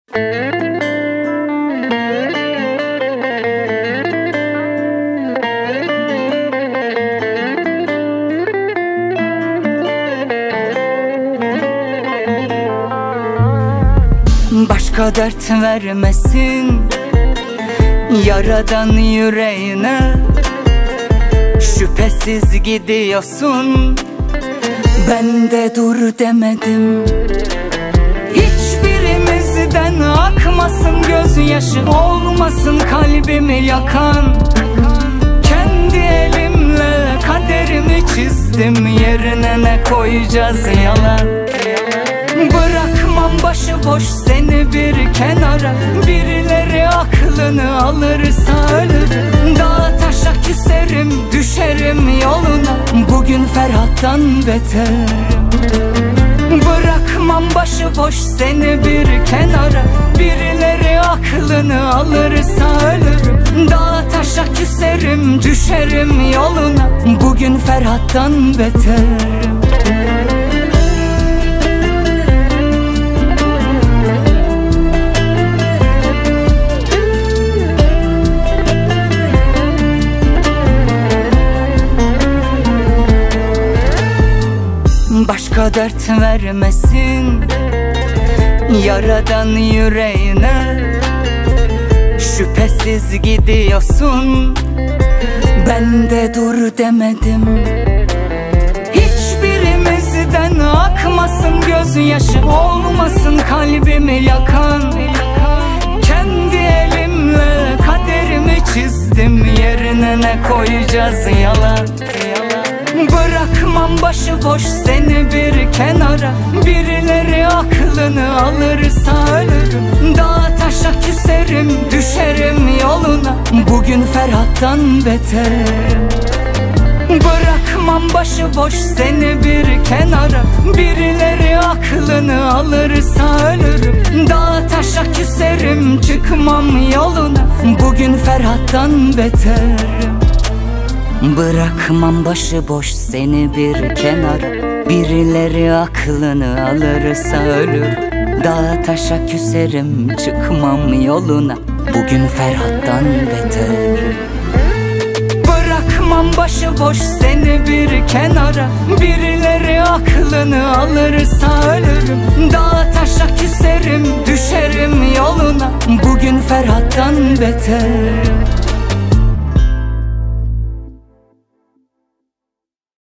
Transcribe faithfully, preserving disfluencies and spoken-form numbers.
Başka dert vermesin Yaradan yüreğine. Şüphesiz gidiyorsun, ben de dur demedim. Hiçbirimizden akmasın gözyaşı, olmasın kalbimi yakan. Kendi elimle kaderimi çizdim, yerine ne koyacağız yalan. Bırakmam başıboş seni bir kenara, birileri aklını alırsa ölürüm. Dağa taşa küserim, düşerim yoluna, bugün Ferhat'tan beterim. Bırakmam başıboş seni bir kenara, birileri aklını alırsa ölürüm. Dağa taşa küserim, düşerim yoluna, bugün Ferhat'tan beterim. Başka dert vermesin Yaradan yüreğine. Şüphesiz gidiyorsun, ben de dur demedim. Hiçbirimizden akmasın gözyaşı, olmasın kalbimi yakan. Kendi elimle kaderimi çizdim, yerine ne koyacağız yalan. Bırakmam başıboş seni bir kenara, birileri aklını alırsa ölürüm. Dağa taşa küserim, düşerim yoluna, bugün Ferhat'tan beterim. Bırakmam başıboş seni bir kenara, birileri aklını alırsa ölürüm. Dağa taşa küserim, çıkmam yoluna, bugün Ferhat'tan beterim. Bırakmam başıboş seni bir kenara, birileri aklını alırsa ölür. Dağa taşa küserim, çıkmam yoluna, bugün Ferhat'tan beterim. Bırakmam başıboş seni bir kenara, birileri aklını alırsa ölürüm. Dağa taşa küserim, düşerim yoluna, bugün Ferhat'tan beterim.